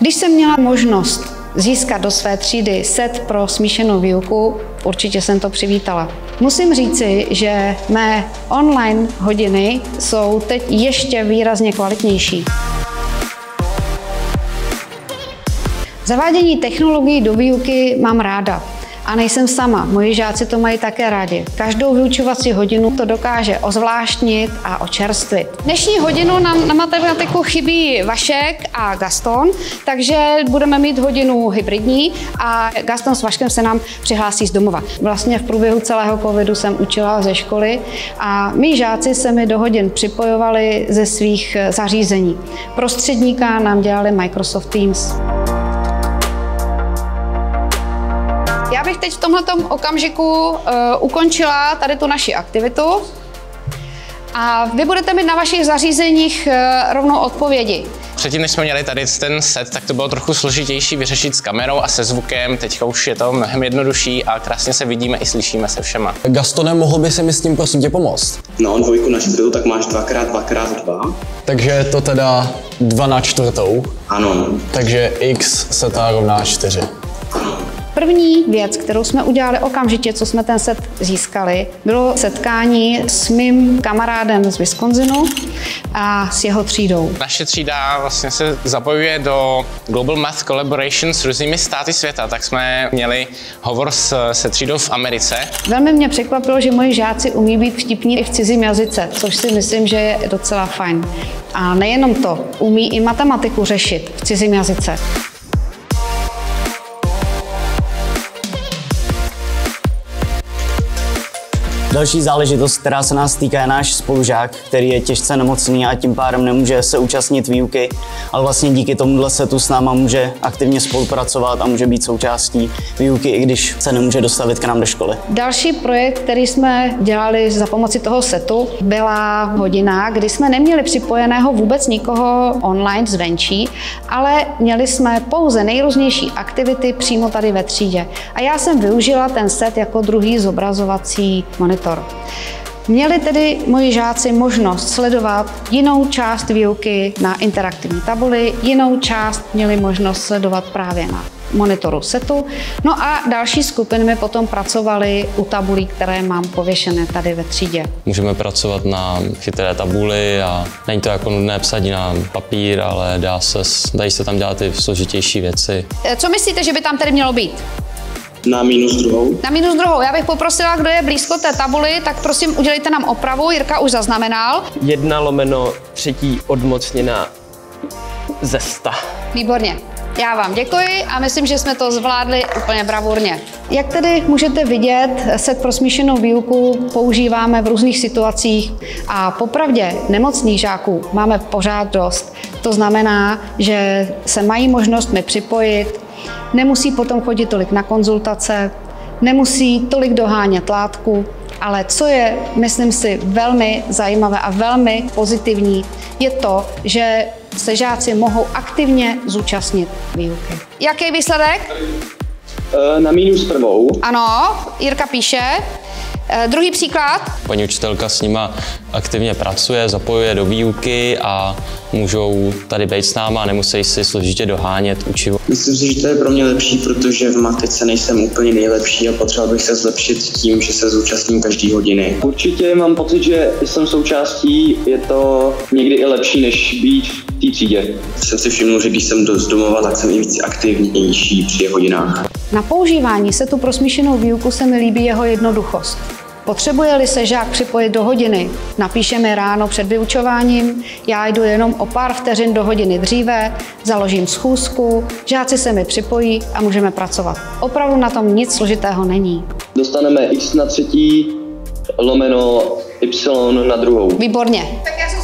Když jsem měla možnost získat do své třídy set pro smíšenou výuku, určitě jsem to přivítala. Musím říci, že mé online hodiny jsou teď ještě výrazně kvalitnější. Zavádění technologií do výuky mám ráda. A nejsem sama, moji žáci to mají také rádi. Každou vyučovací hodinu to dokáže ozvláštnit a očerstvit. Dnešní hodinu nám na matematiku chybí Vašek a Gaston, takže budeme mít hodinu hybridní a Gaston s Vaškem se nám přihlásí z domova. Vlastně v průběhu celého covidu jsem učila ze školy a mí žáci se mi do hodin připojovali ze svých zařízení. Prostředníka nám dělali Microsoft Teams. Já bych teď v tomhletom okamžiku ukončila tady tu naši aktivitu a vy budete mít na vašich zařízeních rovnou odpovědi. Předtím, než jsme měli tady ten set, tak to bylo trochu složitější vyřešit s kamerou a se zvukem. Teďka už je to mnohem jednodušší a krásně se vidíme i slyšíme se všema. Gastone, mohl by si mi s tím prosím tě pomoct? No, dvojku na čtvrtou, tak máš 2x2x2. Takže je to teda 2 na čtvrtou. Ano. Takže x seta rovná 4. První věc, kterou jsme udělali okamžitě, co jsme ten set získali, bylo setkání s mým kamarádem z Wisconsinu a s jeho třídou. Naše třída vlastně se zapojuje do Global Math Collaboration s různými státy světa, tak jsme měli hovor se třídou v Americe. Velmi mě překvapilo, že moji žáci umí být vtipní i v cizím jazyce, což si myslím, že je docela fajn. A nejenom to, umí i matematiku řešit v cizím jazyce. Další záležitost, která se nás týká, je náš spolužák, který je těžce nemocný a tím pádem nemůže se účastnit výuky, ale vlastně díky tomuhle setu s náma může aktivně spolupracovat a může být součástí výuky, i když se nemůže dostavit k nám do školy. Další projekt, který jsme dělali za pomoci toho setu, byla hodina, kdy jsme neměli připojeného vůbec nikoho online zvenčí, ale měli jsme pouze nejrůznější aktivity přímo tady ve třídě. A já jsem využila ten set jako druhý zobrazovací monitor. Měli tedy moji žáci možnost sledovat jinou část výuky na interaktivní tabuli, jinou část měli možnost sledovat právě na monitoru setu. No a další skupiny mi potom pracovaly u tabulí, které mám pověšené tady ve třídě. Můžeme pracovat na chytré tabuli a není to jako nudné psát na papír, ale dají se tam dělat i složitější věci. Co myslíte, že by tam tedy mělo být? Na -2. Na -2. Já bych poprosila, kdo je blízko té tabuli, tak prosím udělejte nám opravu. Jirka už zaznamenal. 1/3 odmocněná ze 100. Výborně. Já vám děkuji a myslím, že jsme to zvládli úplně bravurně. Jak tedy můžete vidět, set pro smíšenou výuku používáme v různých situacích a popravdě nemocných žáků máme pořád dost. To znamená, že se mají možnost mi připojit, nemusí potom chodit tolik na konzultace, nemusí tolik dohánět látku, ale co je, myslím si, velmi zajímavé a velmi pozitivní, je to, že se žáci mohou aktivně zúčastnit výuky. Jaký je výsledek? Na -1. Ano, Jirka píše. Druhý příklad. Paní učitelka s nima aktivně pracuje, zapojuje do výuky a můžou tady být s náma a nemusí si složitě dohánět učivo. Myslím si, že to je pro mě lepší, protože v matice nejsem úplně nejlepší a potřeboval bych se zlepšit tím, že se zúčastním každý hodiny. Určitě mám pocit, že jsem součástí, je to někdy i lepší, než být v té třídě. Jsem si všiml, že když jsem z domova, tak jsem i víc aktivnější při hodinách. Na používání setu pro smíšenou výuku se mi líbí jeho jednoduchost. Potřebuje-li se žák připojit do hodiny, napíše mi ráno před vyučováním, já jdu jenom o pár vteřin do hodiny dříve, založím schůzku, žáci se mi připojí a můžeme pracovat. Opravdu na tom nic složitého není. Dostaneme x/3 lomeno y/2. Výborně. Tak já